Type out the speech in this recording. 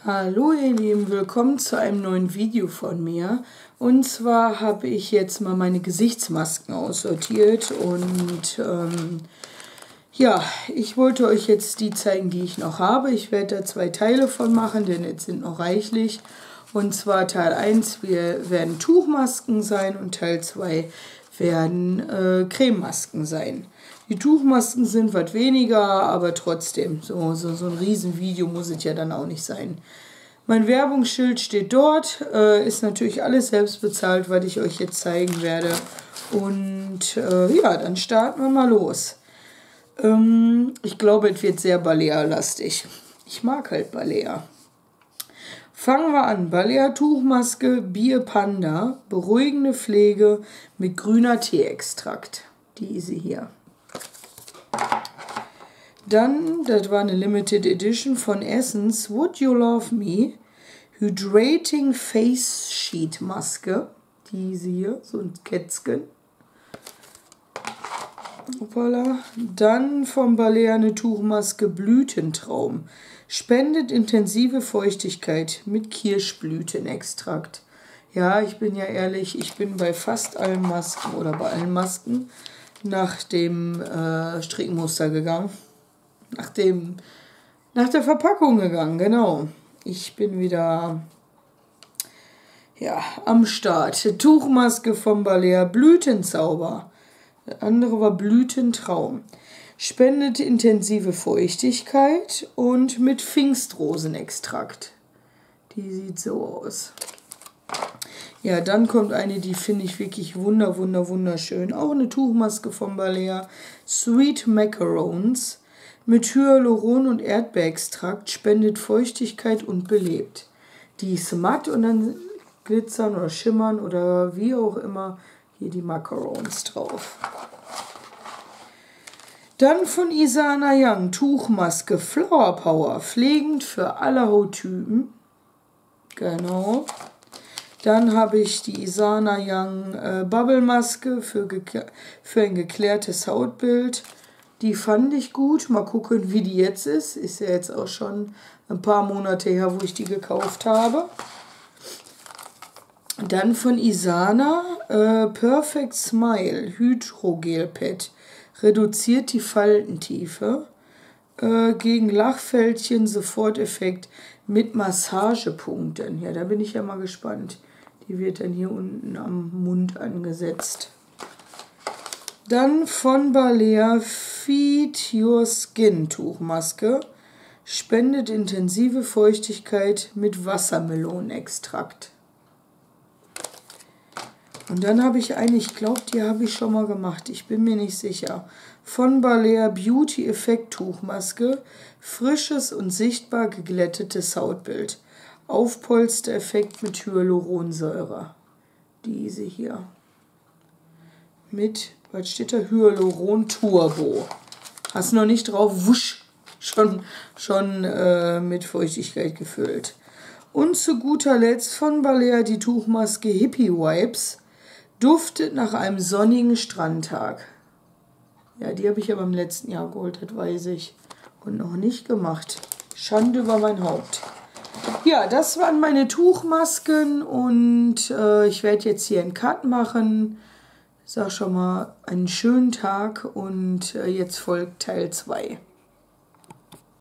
Hallo ihr Lieben, willkommen zu einem neuen Video von mir. Und zwar habe ich jetzt mal meine Gesichtsmasken aussortiert und ja, ich wollte euch jetzt die zeigen, die ich noch habe. Ich werde da 2 Teile von machen, denn jetzt sind noch reichlich. Und zwar Teil 1 werden Tuchmasken sein und Teil 2 werden Crememasken sein. Die Tuchmasken sind was weniger, aber trotzdem, so ein Riesenvideo muss es ja dann auch nicht sein. Mein Werbungsschild steht dort, ist natürlich alles selbst bezahlt, was ich euch jetzt zeigen werde. Und ja, dann starten wir mal los. Ich glaube, es wird sehr Balea-lastig. Ich mag halt Balea. Fangen wir an. Balea Tuchmaske Bier Panda, beruhigende Pflege mit grüner Teeextrakt. Diese hier. Dann, das war eine Limited Edition von Essence, Would You Love Me? Hydrating Face Sheet Maske. Diese hier, so ein Kätzchen. Hoppala. Dann von Balea eine Tuchmaske Blütentraum. Spendet intensive Feuchtigkeit mit Kirschblütenextrakt. Ja, ich bin ja ehrlich, ich bin bei fast allen Masken oder bei allen Masken nach dem Strickmuster gegangen. Nach der Verpackung gegangen, genau. Ich bin wieder ja, am Start. Tuchmaske von Balea Blütenzauber. Der andere war Blütentraum. Spendet intensive Feuchtigkeit und mit Pfingstrosenextrakt. Die sieht so aus. Ja, dann kommt eine, die finde ich wirklich wunderschön. Auch eine Tuchmaske von Balea. Sweet Macarons mit Hyaluron und Erdbeerextrakt, spendet Feuchtigkeit und belebt. Die ist matt und dann glitzern oder schimmern oder wie auch immer hier die Macarons drauf. Dann von Isana Young Tuchmaske Flower Power, pflegend für alle Hauttypen. Genau. Dann habe ich die Isana Young Bubble Maske für ein geklärtes Hautbild. Die fand ich gut. Mal gucken, wie die jetzt ist. Ist ja jetzt auch schon ein paar Monate her, wo ich die gekauft habe. Dann von Isana Perfect Smile Hydrogel Pad. Reduziert die Faltentiefe. Gegen Lachfältchen Soforteffekt mit Massagepunkten. Ja, da bin ich ja mal gespannt. Die wird dann hier unten am Mund angesetzt. Dann von Balea Feed Your Skin Tuchmaske. Spendet intensive Feuchtigkeit mit Wassermelonenextrakt. Und dann habe ich eine, ich glaube, die habe ich schon mal gemacht. Ich bin mir nicht sicher. Von Balea Beauty Effekt Tuchmaske. Frisches und sichtbar geglättetes Hautbild. Aufpolstereffekt mit Hyaluronsäure. Diese hier. Mit, was steht da? Hyaluron Turbo. Hast noch nicht drauf, wusch, schon mit Feuchtigkeit gefüllt. Und zu guter Letzt von Balea die Tuchmaske Hippie Wipes. Duftet nach einem sonnigen Strandtag. Ja, die habe ich ja beim letzten Jahr geholt, das weiß ich. Und noch nicht gemacht. Schande über mein Haupt. Ja, das waren meine Tuchmasken und ich werde jetzt hier einen Cut machen. Ich sage schon mal einen schönen Tag und jetzt folgt Teil 2.